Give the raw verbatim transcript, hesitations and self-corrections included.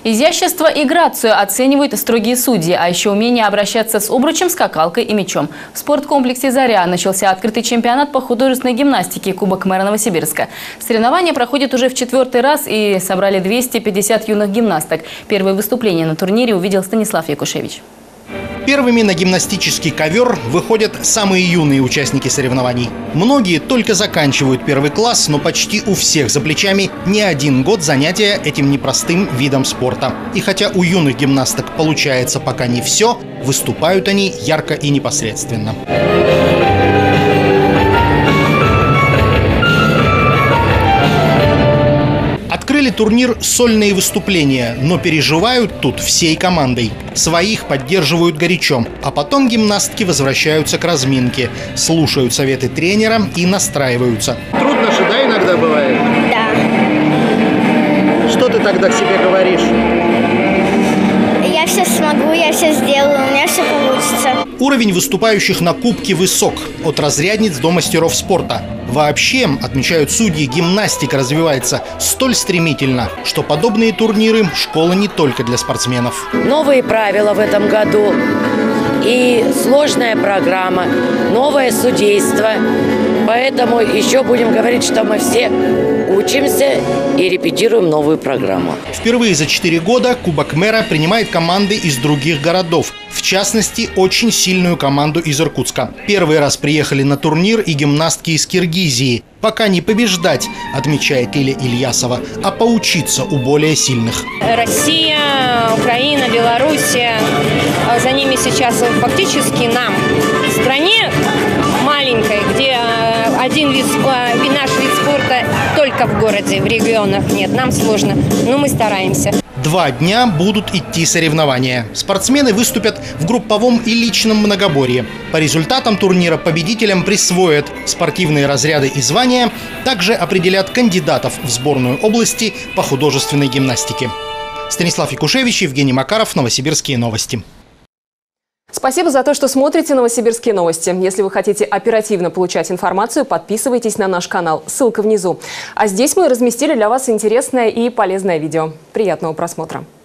Изящество и грацию оценивают строгие судьи, а еще умение обращаться с обручем, скакалкой и мячом. В спорткомплексе «Заря» начался открытый чемпионат по художественной гимнастике «Кубок мэра Новосибирска». Соревнования проходят уже в четвертый раз и собрали двести пятьдесят юных гимнасток. Первые выступления на турнире увидел Станислав Якушевич. Первыми на гимнастический ковер выходят самые юные участники соревнований. Многие только заканчивают первый класс, но почти у всех за плечами не один год занятия этим непростым видом спорта. И хотя у юных гимнасток получается пока не все, выступают они ярко и непосредственно. Открыли турнир сольные выступления, но переживают тут всей командой. Своих поддерживают горячо, а потом гимнастки возвращаются к разминке, слушают советы тренера и настраиваются. Трудно же, да, иногда бывает? Да. Что ты тогда к себе говоришь? Я все смогу, я все сделаю, у меня все получится. Уровень выступающих на кубке высок, от разрядниц до мастеров спорта. Вообще, отмечают судьи, гимнастика развивается столь стремительно, что подобные турниры – школа не только для спортсменов. Новые правила в этом году и сложная программа, новое судейство. Поэтому еще будем говорить, что мы все учимся и репетируем новую программу. Впервые за четыре года Кубок мэра принимает команды из других городов. В частности, очень сильную команду из Иркутска. Первый раз приехали на турнир и гимнастки из Киргизии. Пока не побеждать, отмечает Лиля Ильясова, а поучиться у более сильных. Россия, Украина, Белоруссия. За ними сейчас фактически нам в стране маленькой, где один вид, наш вид спорта только в городе, в регионах нет. Нам сложно, но мы стараемся. Два дня будут идти соревнования. Спортсмены выступят в групповом и личном многоборье. По результатам турнира победителям присвоят спортивные разряды и звания, также определят кандидатов в сборную области по художественной гимнастике. Станислав Якушевич, Евгений Макаров, Новосибирские новости. Спасибо за то, что смотрите «Новосибирские новости». Если вы хотите оперативно получать информацию, подписывайтесь на наш канал. Ссылка внизу. А здесь мы разместили для вас интересное и полезное видео. Приятного просмотра.